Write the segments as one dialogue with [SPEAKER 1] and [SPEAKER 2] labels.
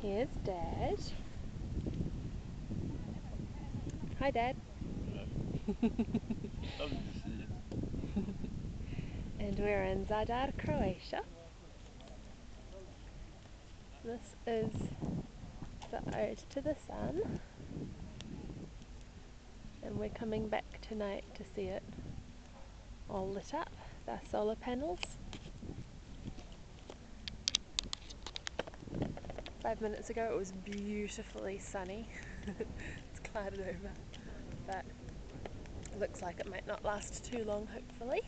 [SPEAKER 1] Here's Dad. Hi, Dad.
[SPEAKER 2] Lovely to see you.
[SPEAKER 1] And we're in Zadar, Croatia. This is the Ode to the Sun, and we're coming back tonight to see it all lit up, the solar panels. 5 minutes ago it was beautifully sunny. It's clouded over, but it looks like it might not last too long, hopefully.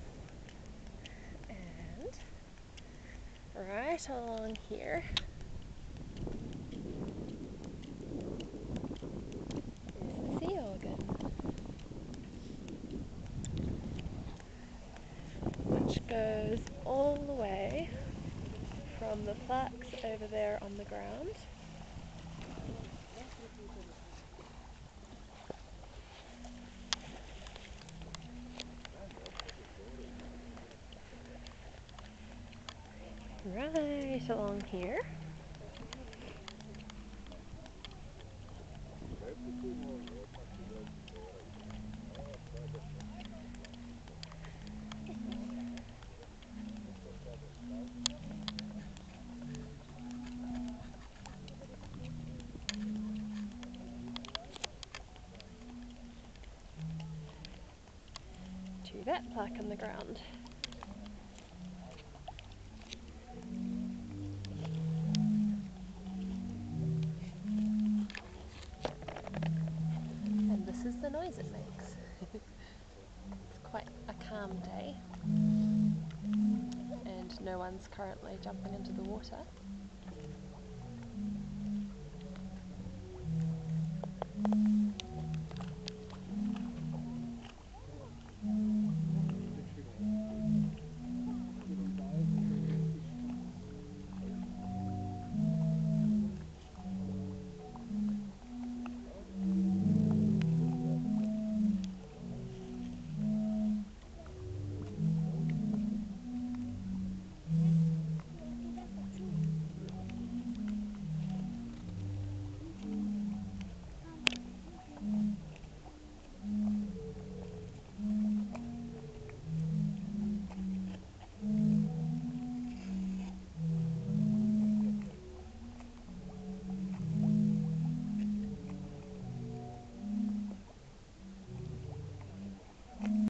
[SPEAKER 1] And right along here is the sea organ, which goes all the way from the plaques over there on the ground right along here. To that plaque on the ground. And this is the noise it makes. It's quite a calm day, and no one's currently jumping into the water.